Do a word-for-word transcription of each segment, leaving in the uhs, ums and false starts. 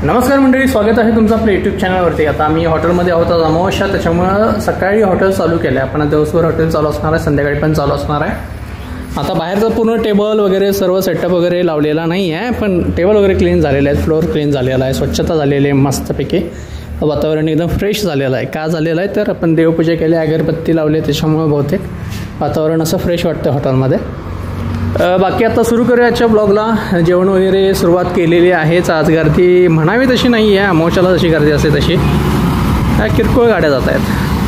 नमस्कार मंडळी, स्वागत आहे तुमचं आपल्या यूट्यूब चॅनलवरती। आता आम्ही हॉटेलमध्ये आहोत, आज अमावस्या, त्याच्यामुळं सकाळी हॉटेल चालू केलं आहे। आपण दिवसभर हॉटेल चालू असणार आहे, संध्याकाळी पण चालू असणार आहे। आता बाहेरचं पूर्ण टेबल वगैरे सर्व सेटअप वगैरे लावलेला नाही आहे, पण टेबल वगैरे क्लीन झालेले आहेत, फ्लोअर क्लीन झालेला आहे, स्वच्छता झालेली आहे मस्तपैकी, वातावरण एकदम फ्रेश झालेलं आहे। का झालेलं आहे तर आपण देवपूजा केली, अगरबत्ती लावली, त्याच्यामुळे बहुतेक वातावरण असं फ्रेश वाटतं हॉटेलमध्ये। बाकी आता सुरू करूया आजच्या ब्लॉगला। जेवण वगैरे सुरुवात केलेली आहेच। आज गर्दी म्हणावी तशी नाही आहे, अमावस्याला जशी गर्दी असते तशी किरकोळ गाड्या जात आहेत।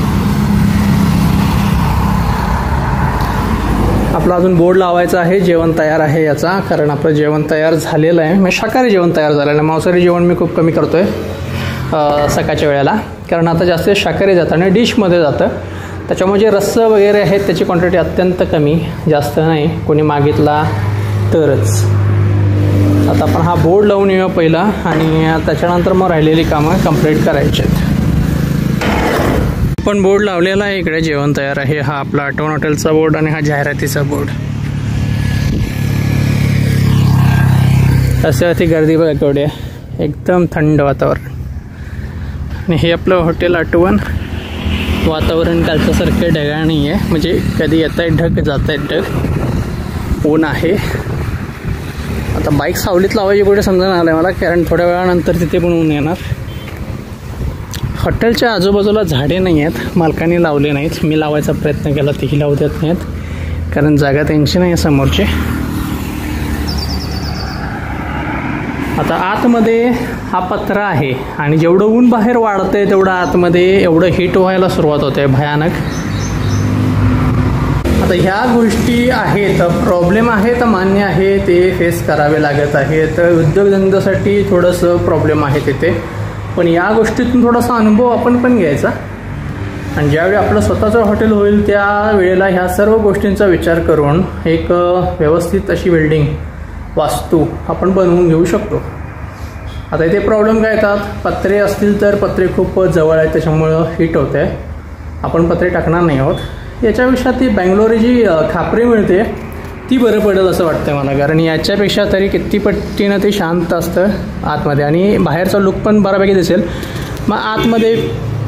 आपला अजून बोर्ड लावायचा आहे, जेवण तयार आहे याचा, कारण आपलं जेवण तयार झालेलं आहे। म्हणजे शाकाहारी जेवण तयार झालेलं आहे, मांसाहारी जेवण मी खूप कमी करतो आहे सकाळच्या वेळेला, कारण आता जास्त शाकाहारी जातं आणि डिशमध्ये जातं, त्याच्यामुळे जे रस्सं वगैरे आहेत त्याची क्वांटिटी अत्यंत कमी, जास्त नाही, कोणी मागितला तरच। आता आपण हा बोर्ड लावून येऊया पहिला आणि त्याच्यानंतर मग राहिलेली कामं कंप्लीट करायची आहेत। पण बोर्ड लावलेला आहे, इकडे जेवण तयार आहे, हा आपला आठवण हॉटेलचा बोर्ड आणि हा जाहिरातीचा बोर्ड। रस्त्यावरती गर्दी बघा केवढी आहे, एकदम थंड वातावरण। आणि हे आपलं हॉटेल आठवण। वातावरण कालच्यासारखं ढगाळ नाही आहे, म्हणजे कधी येत आहे ढग जात आहे ढग, ऊन आहे। आता बाईक सावलीत लावायची कुठे समजा आलं आहे मला, कारण थोड्या वेळानंतर तिथे पण ऊन येणार। हॉटेलच्या आजूबाजूला झाडे नाही आहेत, मालकाने लावले नाहीत, मी लावायचा प्रयत्न केला, तेही लावू देत नाहीत, कारण जागा त्यांची नाही आहे समोरची। आता आतमध्ये हा पत्रा आहे आणि जेवढं ऊन बाहेर वाढतंय तेवढं आतमध्ये एवढं हीट व्हायला सुरुवात होते भयानक। आता ह्या गोष्टी आहेत, प्रॉब्लेम आहेत, मान्य आहे, ते फेस करावे लागत आहेत। उद्योगधंद्यासाठी थोडंसं प्रॉब्लेम आहे तिथे, पण या गोष्टीतून थोडासा अनुभव आपण पण घ्यायचा आणि ज्यावेळी आपलं स्वतःचं हॉटेल होईल त्या वेळेला ह्या सर्व गोष्टींचा विचार करून एक व्यवस्थित अशी बिल्डिंग वास्तू आपण बनवून घेऊ शकतो। आता इथे प्रॉब्लेम काय येतात, पत्रे असतील तर पत्रे खूप जवळ आहेत, त्याच्यामुळं हीट होते, आपण पत्रे टाकणार नाही आहोत। याच्यापेक्षा ती बँगलोरी जी खापरी मिळते ती बरं पडेल असं वाटतं मला, कारण याच्यापेक्षा तरी किती पट्टीनं ते शांत असतं आतमध्ये आणि बाहेरचा लुक पण बऱ्यापैकी दिसेल। मग आतमध्ये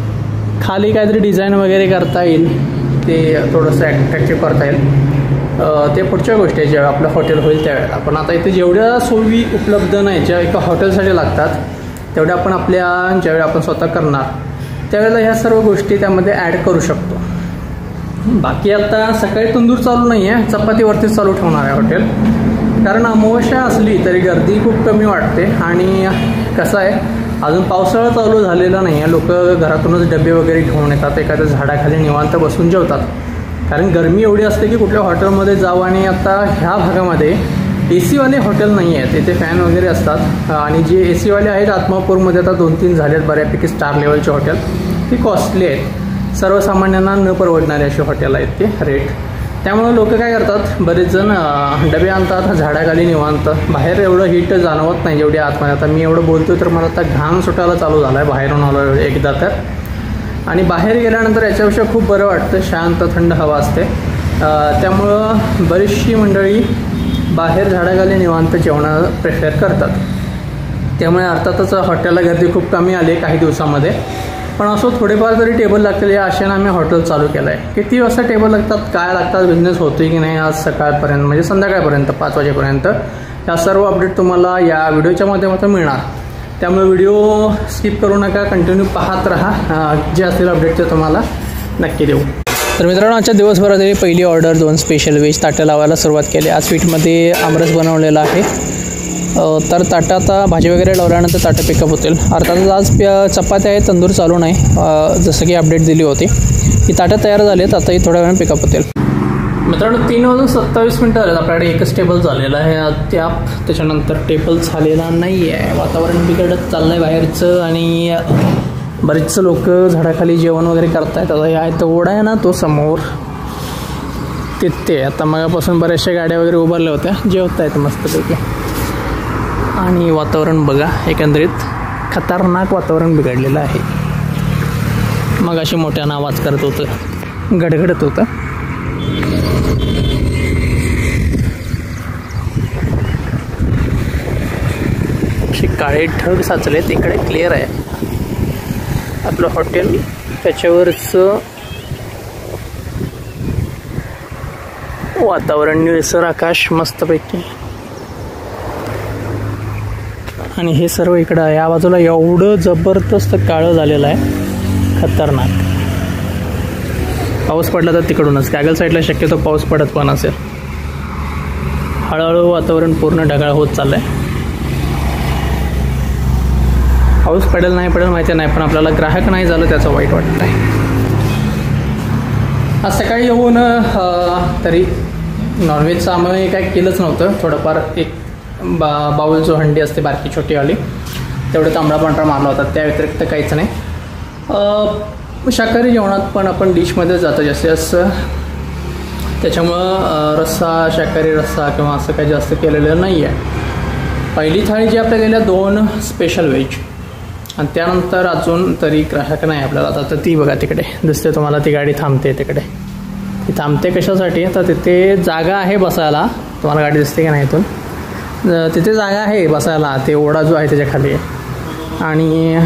खाली काहीतरी डिझाईन वगैरे करता येईल, ते थोडंसं ॲट्रॅक्टिव्ह करता येईल, ते पुढच्या गोष्टी आहे जेव्हा आपलं हॉटेल होईल त्यावेळेला। पण आता इथे जेवढ्या सोयी उपलब्ध नाही ज्या एका हॉटेलसाठी लागतात तेवढ्या आपण आपल्या ज्यावेळी आपण स्वतः करणार त्यावेळेला ह्या सर्व गोष्टी त्यामध्ये ॲड करू शकतो। बाकी आता सकाळी तंदूर चालू नाही आहे, चपातीवरतीच चालू ठेवणार आहे हॉटेल, कारण अमावस्या असली तरी गर्दी खूप कमी वाटते। आणि कसं आहे, अजून पावसाळा चालू झालेला नाही आहे, लोक घरातूनच डबे वगैरे घेऊन येतात, एखाद्या झाडाखाली निवांत बसून जेवतात, कारण गरमी एवढी असते की कुठल्या हॉटेलमध्ये जावं। आणि आता ह्या भागामध्ये ए सीवाले हॉटेल नाही आहेत, तिथे फॅन वगैरे असतात, आणि जे ए सीवाले आहेत आत्मापूरमध्ये आता दोन तीन झालेत बऱ्यापैकी स्टार लेवलचे हॉटेल, ते कॉस्टली आहेत, सर्वसामान्यांना न परवडणारे असे हॉटेल आहेत ते रेट। त्यामुळे लोक काय करतात, बरेच जण डबे आणतात, झाडाखाली निवांत, बाहेर एवढं हीट जाणवत नाही जेवढी आतमध्ये। आता मी एवढं बोलतोय तर मला आता घाम सुटायला चालू झाला आहे बाहेरून आलो एकदा तर, आणि बाहेर गेल्यानंतर याच्यापेक्षा खूप बरं वाटतं, शांत थंड हवा असते, त्यामुळं बरीचशी मंडळी बाहेर झाडाखाली निवांत जेवणं प्रेफर करतात। त्यामुळे अर्थातच हॉटेलला गर्दी खूप कमी आली आहे काही दिवसामध्ये, पण असो थोडेफार तरी टेबल लागतील या आशेनं आम्ही हॉटेल चालू केलं आहे। किती वाजता टेबल लागतात, काय लागतात, बिझनेस होतोय की नाही आज सकाळपर्यंत म्हणजे संध्याकाळपर्यंत पाच वाजेपर्यंत, या सर्व अपडेट तुम्हाला या व्हिडिओच्या माध्यमातून मिळणार, त्यामुळे व्हिडिओ स्किप करू नका, कंटिन्यू पाहत राहा, जे असतील अपडेट ते तुम्हाला नक्की देऊ। तर मित्रांनो, आजच्या दिवसभरात पहिली ऑर्डर दोन स्पेशल व्हेज ताटं लावायला सुरुवात केली। आज स्वीटमध्ये आमरस बनवलेला आहे, तर ताटं आता भाजी वगैरे लावल्यानंतर ताटं पिकअप होतील। अर्थातच आज चपात्या आहे, तंदूर चालू नाही, जसं की अपडेट दिली होती, ही ताटं तयार झालीत, आताही थोड्या वेळाने पिकअप होतील। मित्रांनो, तीन वाजून सत्तावीस मिनटं झालेत, आपल्याकडे एकच टेबल झालेला आहे अद्याप, त्याच्यानंतर टेबल झालेला नाही आहे, वातावरण बिघडत चाललं आहे बाहेरचं, आणि बरेचसे लोक झाडाखाली जेवण वगैरे करतायत। आता या तो ओढा आहे ना तो समोर तिथे, आता मगापासून बऱ्याचशा गाड्या वगैरे उभारल्या होत्या, जेवत आहेत मस्तपैकी, आणि वातावरण बघा, एकंदरीत खतरनाक वातावरण बिघडलेलं आहे। मग अशी मोठ्यानं आवाज करत होतं, गडगडत होतं। काळे ढग साचलेत. इकडे क्लिअर आहे आपलं हॉटेल, त्याच्यावरचं वातावरण निळसर आकाश मस्तपैकी. आणि हे सर्व इकडं या बाजूला एवढं जबरदस्त काळं झालेलं आहे, खतरनाक. पाऊस पडला तर तिकडूनच कॅगल साईडला शक्यतो पाऊस पडत पण असेल. हळूहळू वातावरण पूर्ण ढगाळ होत चाललंय. पाऊस पडेल नाही पडेल माहिती नाही, पण आपल्याला ग्राहक नाही झालं त्याचं वाईट वाटत आहे. आज सकाळी येऊन तरी नॉनव्हेजचं आम्ही काय केलंच नव्हतं. थोडंफार एक बा बाऊल जो हंडी असते बारकी छोटीवाली तेवढं तांबडा पांढरा मारला होता, त्या व्यतिरिक्त काहीच नाही. शाकाहारी जेवणात पण आपण डिशमध्ये जातं जास्तीत जास्त, त्याच्यामुळं रस्सा शाकाहारी रस्सा किंवा असं काही जास्त केलेलं नाही आहे. पहिली थाळी जी आपल्या गेल्या दोन स्पेशल व्हेज आणि त्यानंतर अजून तरी ग्राहक नाही आपल्याला. आता तर ती बघा तिकडे दिसते तुम्हाला, ती गाडी थांबते तिकडे. ती थांबते कशासाठी, तर तिथे जागा आहे बसायला. तुम्हाला गाडी दिसते की नाही इथून, तिथे जागा आहे बसायला. ते ओढा जो आहे त्याच्या खाली आणि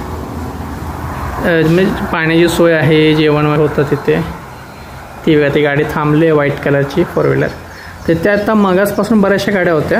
म्हणजे पाण्याची सोय आहे, जेवण होतं तिथे. ती बघा ती गाडी थांबली आहे व्हाईट कलरची फोर व्हीलर. तिथे आता मगासपासून बऱ्याचशा गाड्या होत्या.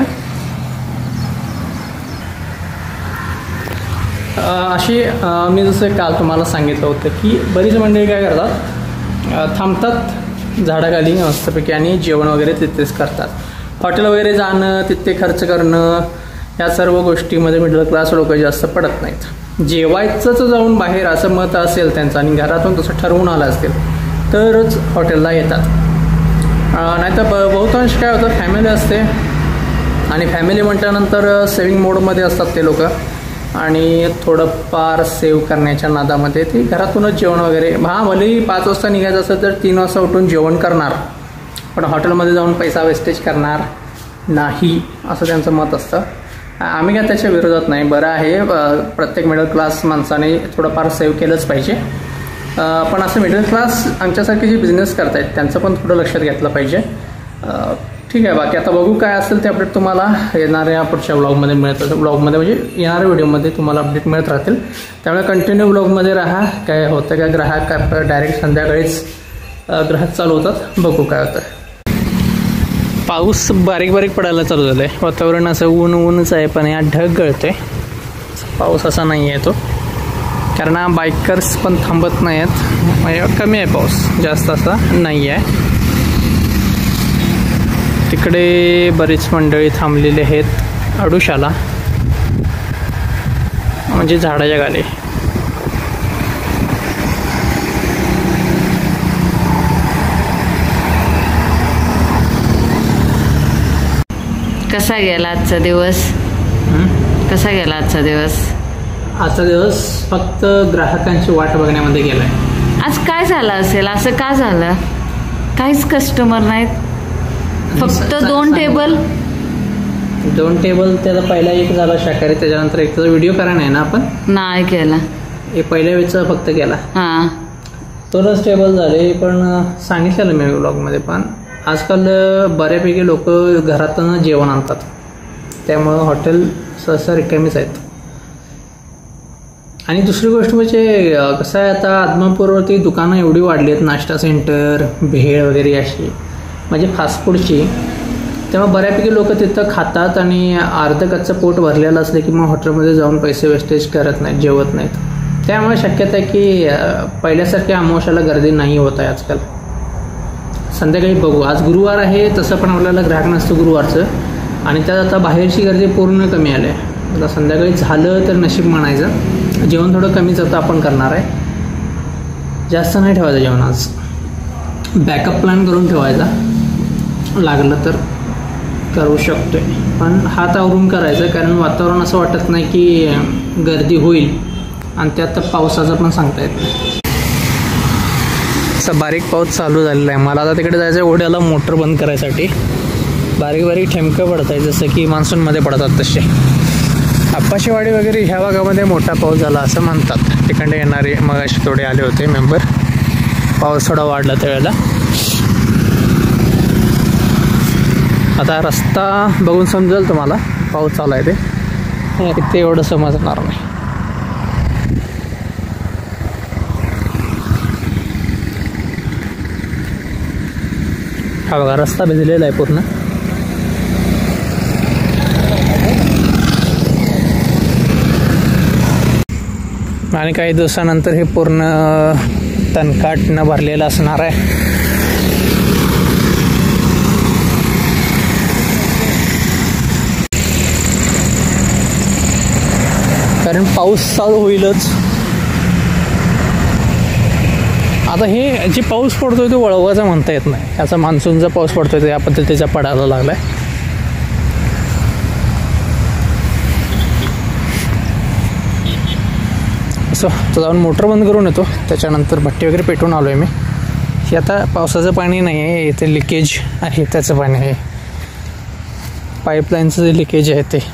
अशी मी जसं काल तुम्हाला सांगितलं होतं की बरीच मंडळी काय करतात, थांबतात झाडाखाली मस्तपैकी आणि जेवण वगैरे तिथेच करतात. हॉटेल वगैरे जाणं, तिथे खर्च करणं, या सर्व गोष्टीमध्ये मिडल क्लास लोक जास्त पडत नाहीत. जेवायचंच जाऊन बाहेर असं मत असेल त्यांचं आणि घरातून तसं ठरवून आलं असेल तरच हॉटेलला येतात. नाहीतर ब बहुतांश काय होतं, फॅमिली असते आणि फॅमिली म्हटल्यानंतर सेविंग मोडमध्ये असतात ते लोक आणि थोडंफार सेव्ह करण्याच्या नादामध्ये ते घरातूनच जेवण वगैरे. हां भलेही पाच वाजता निघायचं असेल तर तीन वाजता उठून जेवण करणार, पण हॉटेलमध्ये जाऊन पैसा वेस्टेज करणार नाही असं त्यांचं मत असतं. आम्ही काय त्याच्या विरोधात नाही, बरं आहे. प्रत्येक मिडल क्लास माणसाने थोडंफार सेव्ह केलंच पाहिजे. पण असं मिडल क्लास आमच्यासारखे जे बिझनेस करतायत त्यांचं पण थोडं लक्षात घेतलं पाहिजे. ठीक आहे, बाकी आता बघू काय असेल ते अपडेट तुम्हाला येणाऱ्या पुढच्या ब्लॉगमध्ये मिळत असेल. ब्लॉगमध्ये म्हणजे येणाऱ्या व्हिडिओमध्ये तुम्हाला अपडेट मिळत राहतील, त्यामुळे कंटिन्यू ब्लॉगमध्ये राहा. काय होतं काय, ग्राहक डायरेक्ट संध्याकाळीच ग्राहक चालू होतात, बघू काय होतं. पाऊस बारीक बारीक पडायला चालू झालं आहे. वातावरण असं ऊन ऊनच आहे, पण या ढग गळते. पाऊस असा नाही आहे तो, कारण बायकर्स पण थांबत नाही आहेत. म्हणजे कमी आहे पाऊस, जास्त असा नाही आहे. तिकडे बरीच मंडळी थांबलेली आहेत अडुशाला, म्हणजे झाडाच्या गाली. कसा गेला आजचा दिवस? कसा गेला आजचा दिवस? आजचा दिवस फक्त ग्राहकांची वाट बघण्यामध्ये गेलाय. आज काय झालं असेल, असं का झालं? काहीच कस्टमर नाहीत, फक्त दोन टेबल दोन टेबल त्याला पहिला एक झाला शाकाहारी, त्याच्यानंतर एक त्याचा व्हिडिओ करा नाही ना आपण, नाही केला. एक पहिल्या वेळचा फक्त केला, हां दोनच टेबल झाले. पण सांगितलेलं मी ब्लॉगमध्ये, पण आजकाल बऱ्यापैकी लोक घरातून जेवण आणतात, त्यामुळं हॉटेल सहसा रिकामीच आहेत. आणि दुसरी गोष्ट म्हणजे कसं आहे, आता आदमापूरवरती दुकानं एवढी वाढली आहेत, नाश्ता सेंटर, भेळ वगैरे अशी, म्हणजे फास्ट फूडची. तेव्हा बऱ्यापैकी लोक तिथं खातात आणि अर्ध कच्चं पोट भरलेलं असलं की मग हॉटेलमध्ये जाऊन पैसे वेस्टेज करत नाहीत, जेवत नाहीत. त्यामुळे शक्यता आहे की पहिल्यासारख्या अमावस्याला गर्दी नाही होत आहे आजकाल. संध्याकाळी बघू, आज गुरुवार आहे, तसं पण आपल्याला ग्राहक नसतं गुरुवारचं, आणि त्यात आता बाहेरची गर्दी पूर्ण कमी आली आहे. आता संध्याकाळी झालं तर नशीब म्हणायचं. जेवण थोडं कमीच आता आपण करणार आहे, जास्त नाही ठेवायचं जेवण आज. बॅकअप प्लॅन करून ठेवायचा, लागलं तर करू शकतोय, पण हात आवरून करायचं, कारण वातावरण असं वाटत नाही की गर्दी होईल, आणि त्यात पावसाचं पण सांगता येत नाही. असा बारीक पाऊस चालू झालेला आहे. मला आता तिकडे जायचं आहे ओढ्याला मोटर बंद करायसाठी. बारीक बारीक ठेमकं पडत आहे, जसं की मान्सूनमध्ये पडतात तसे. आप्पाशीवाडी वगैरे ह्या भागामध्ये मोठा पाऊस झाला असं म्हणतात. तिकडे येणारे मग असे थोडे आले होते मेंबर, पाऊस थोडा वाढला त्यावेळेला. आता रस्ता बघून समजेल तुम्हाला पाऊस चालू आहे ते. इथे एवढं समजणार नाही. हा बघा रस्ता भिजलेला आहे पूर्ण. आणि काही दिवसानंतर हे पूर्ण तणकाटनं भरलेलं असणार आहे. कारण पाऊस चालू होईलच. आता हे जे पाऊस पडतोय तो वळवाचा म्हणता येत नाही. याचा मान्सूनचा पाऊस पडतोय तो या पद्धतीचा पडायला लागलाय. असं तो जाऊन मोटर बंद करून येतो. त्याच्यानंतर भट्टी वगैरे पेटवून आलो आहे मी. हे आता पावसाचं पाणी नाही आहे, इथे लिकेज आहे त्याचं पाणी आहे. पाईपलाईनचं जे लिकेज आहे ते.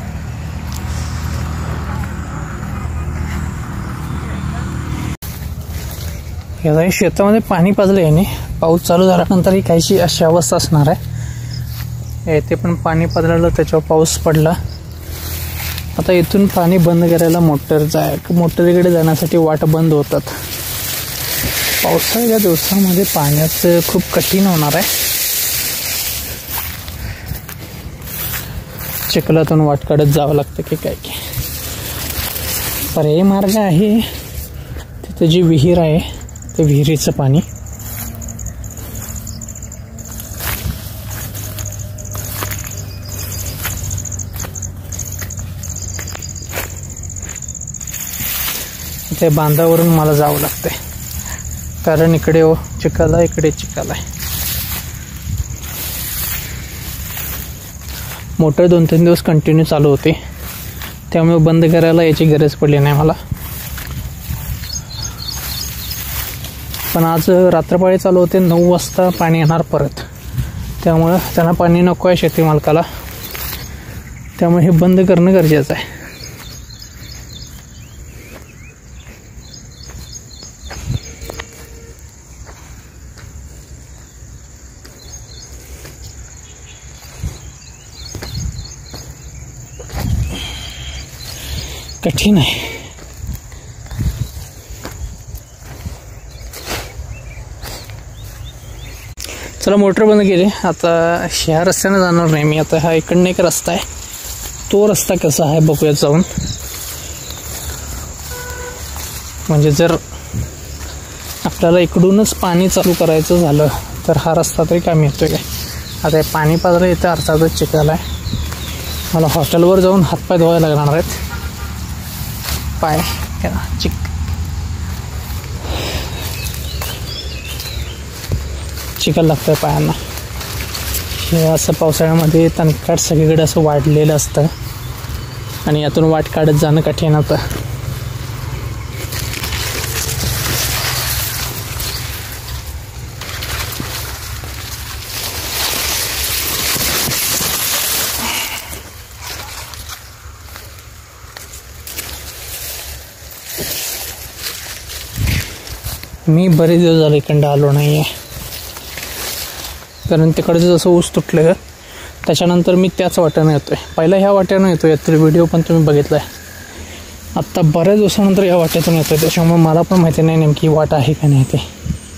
या शेतामध्ये पाणी पाजलं याने. पाऊस चालू झाल्यानंतर ही काहीशी अशी अवस्था असणार आहे. येथे पण पाणी पाजलेलं, त्याच्यावर पाऊस पडला. आता इथून पाणी बंद करायला मोटर जाय मोटरीकडे जाण्यासाठी वाट बंद होतात. पावसाळ्याच्या दिवसामध्ये पाण्याचं खूप कठीण होणार आहे. चिखलातून वाट काढत जावं लागतं की काय की. पर्यायी मार्ग आहे. तिथे जी विहीर आहे ते विहिरीचं पाणी. ते बांधावरून मला जावं लागतंय कारण इकडे हो चिखल आहे, इकडे चिखल आहे. मोटर दोन तीन दिवस कंटिन्यू चालू होते, त्यामुळे बंद करायला याची गरज पडली नाही मला. पण आज रात्रपाळी चालू होते, नऊ वाजता पाणी येणार परत. त्यामुळं त्यांना पाणी नको आहे शेती मालकाला, त्यामुळे हे बंद करणं गरजेचं आहे. कठीण आहे. चला मोटर बंद केली. आता ह्या रस्त्याने जाणार नाही मी. आता हा इकडनं एक रस्ता आहे, तो रस्ता कसा आहे बघूयात जाऊन. म्हणजे जर आपल्याला इकडूनच पाणी चालू करायचं झालं तर हा रस्ता तरी कामी येतोय काय. आता हे पाणी पाजलं इथं अर्थातच चिखल आहे. मला हॉटेलवर जाऊन हातपाय धुवायला लागणार आहेत. पाय चिक चिखल लागतंय पायांना. हे असं पावसाळ्यामध्ये तणकाट सगळीकडे असं वाढलेलं असतं आणि यातून वाट काढत जाणं कठीण होतं. मी बरेच दिवस झाले इकडं आलो नाही आहे, कारण तिकडचं जसं ऊस तुटलं त्याच्यानंतर मी त्याच वाट्यानं येतोय. पहिला ह्या वाट्यानं येतो, यातील व्हिडिओ पण तुम्ही बघितला आहे. आत्ता बऱ्याच दिवसानंतर या वाट्यातून येतोय, त्याच्यामुळे मला पण माहिती नाही नेमकी वाट आहे का नाही ते.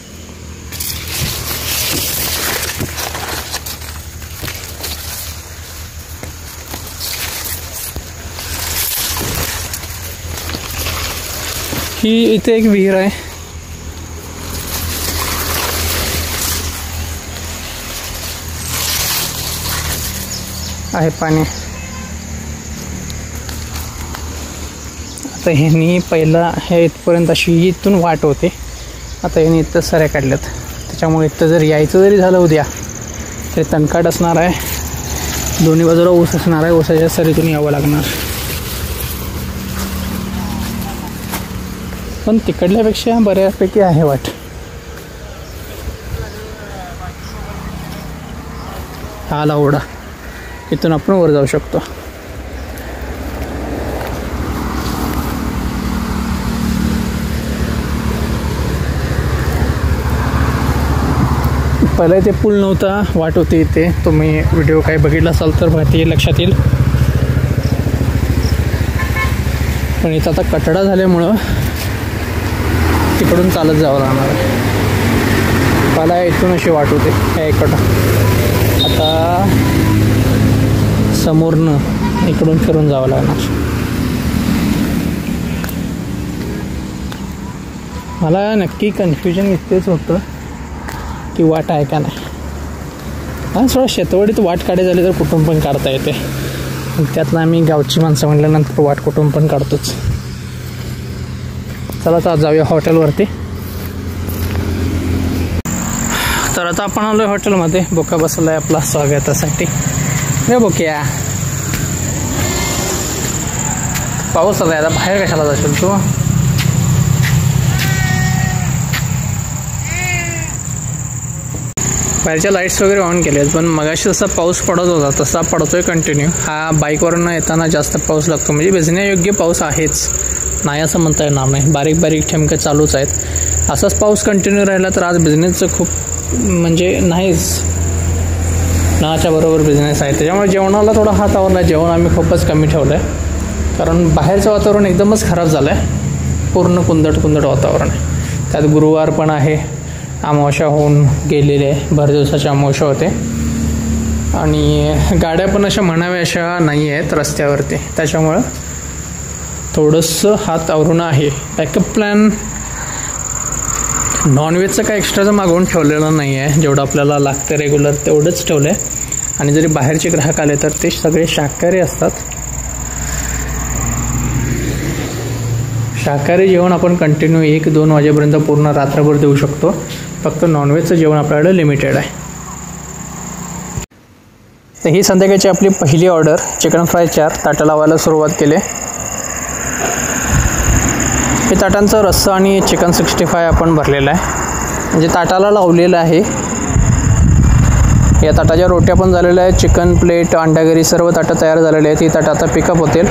ही इथे एक विहीर आहे. आहे पाणी. आता ह्यांनी पहिला हे इथपर्यंत अशी इथून वाट होते, आता ह्यांनी इथं सऱ्या काढल्यात. त्याच्यामुळे इथं जर यायचं जरी झालं उद्या तरी तणकाट असणार आहे, दोन्ही बाजूला ऊस असणार आहे. ऊसाच्या सरीतून यावं लागणार. पण तिकडल्यापेक्षा बऱ्यापैकी आहे वाट. हा आला ओढा, इथून आपण वर जाऊ शकतो. पहिला इथे पूल नव्हता, वाट होती इथे. तुम्ही व्हिडिओ काही बघितला असाल तर माहिती लक्षात येईल. पण इथं आता कटडा झाल्यामुळं तिकडून चालत जावं लागणार आहे. मला इथून अशी वाट होते ह्या इकडं. आता समोरनं इकडून फिरून जावं लागणार. मला नक्की कन्फ्युजन इतकेच होतं की वाट आहे का नाही. हां थोडं शेतवडीत वाट काढायची झाली तर कुठून पण काढता येते. त्यातनं आम्ही गावची माणसं म्हटल्यानंतर वाट कुठून पण काढतोच. चला आता जाऊया हॉटेलवरती. तर आता आपण आलो हॉटेलमध्ये. बोका बसला आहे आपला स्वागतासाठी. रे बोक्या, पाऊस आला आता बाहेर कशाला जाशील तू? बाहेरच्या लाईट्स वगैरे ऑन केले आहेत, पण मगाशी जसा पाऊस पडत होता तसा पडतोय कंटिन्यू. हा बाईकवरनं येताना जास्त पाऊस लागतो, म्हणजे भिजण्यायोग्य पाऊस आहेच, नाही असं म्हणता येणार नाही. बारीक बारीक ठेमके चालूच आहेत. असाच पाऊस कंटिन्यू राहिला तर आज बिझनेसचं खूप म्हणजे नाहीच, नाच्या बरोबर बिझनेस आहे. त्याच्यामुळे जेवणाला थोडा हात आवरला. जेवण आम्ही खूपच कमी ठेवलं आहे, कारण बाहेरचं वातावरण एकदमच खराब झालं आहे. पूर्ण कुंदट कुंदट वातावरण आहे. त्यात गुरुवार पण आहे, अमावस्या होऊन गेलेले, भर दिवसाची अमावस्या होते. आणि गाड्या पण अशा म्हणाव्या अशा नाही आहेत रस्त्यावरती. त्याच्यामुळं थोडंसं हात आवरून आहे. बॅकअप प्लॅन नॉनव्हेजचं काय एक्स्ट्राचं मागवून ठेवलेलं नाही आहे. जेवढं आपल्याला लागतं रेग्युलर तेवढंच ठेवलं आहे. आणि जरी बाहेरचे ग्राहक आले तर ते सगळे शाकाहारी असतात. शाकाहारी जेवण आपण कंटिन्यू एक दोन वाजेपर्यंत पूर्ण रात्रभर देऊ शकतो. फक्त नॉनव्हेजचं जेवण आपल्याकडे लिमिटेड आहे. तर ही संध्याकाळची आपली पहिली ऑर्डर. चिकन फ्राय चार ताटं लावायला सुरुवात केली. हे ताटांचं रस्सा आणि चिकन सिक्स्टी फाय आपण भरलेलं आहे, म्हणजे ताटाला लावलेलं आहे. या ताटाच्या रोट्या पण झालेल्या आहेत. चिकन प्लेट, अंडागरी सर्व ताटं तयार झालेली आहेत. ही ताटं आता पिकअप होतील.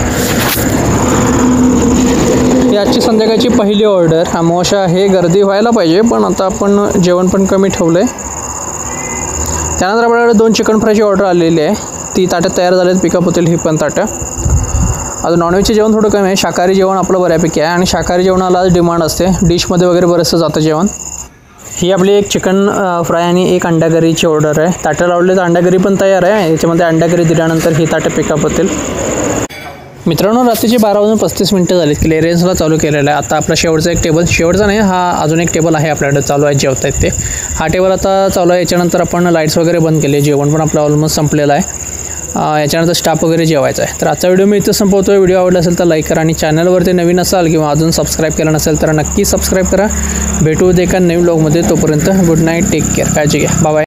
ही आजची संध्याकाळची पहिली ऑर्डर. अमावस्या आहे, गर्दी व्हायला पाहिजे, पण आता आपण जेवण पण कमी ठेवलं आहे. त्यानंतर आपल्याकडे दोन चिकन फ्रायची ऑर्डर आलेली आहे. ती ताटं तयार झालेत, पिकअप होतील ही पण ताटं. आता नॉनव्हेजचे जेवण थोडं कमी आहे. शाकाहारी जेवण आपलं बऱ्यापैकी आहे आणि शाकाहारी जेवणाला आज डिमांड असते. डिशमध्ये वगैरे बरंचसं जातं जेवण. ही आपली एक चिकन फ्राय आणि एक अंडागरीची ऑर्डर आहे. ताटं लावले तर अंडागरी पण तयार आहे. याच्यामध्ये अंडागरी दिल्यानंतर ही ताटं पिकअप होतील. मित्रांनो, रात्रीचे बारा वाजून पस्तीस मिनटं झालीत. क्लिअरन्सला चालू केलेलं आहे. आता आपला शेवटचा एक टेबल, शेवटचा नाही हा अजून एक टेबल आहे आपल्याकडे चालू आहे, जेवत आहेत ते. हा टेबल आता चालू आहे. याच्यानंतर आपण लाईट्स वगैरे बंद केले. जेवण पण आपलं ऑलमोस्ट संपलेलं आहे. याच्यानंतर स्टाफ वगैरे जेवायचा आहे. तर आजचा व्हिडिओ मी इथं संपवतो. व्हिडिओ आवडला असेल तर लाईक करा आणि चॅनलवरती नवीन असाल किंवा अजून सबस्क्राईब केलं नसेल तर नक्की सबस्क्राईब करा. भेटू एका नवीन व्लॉगमध्ये. तोपर्यंत गुड नाईट, टेक केअर, काळजी घ्या, बाय बाय.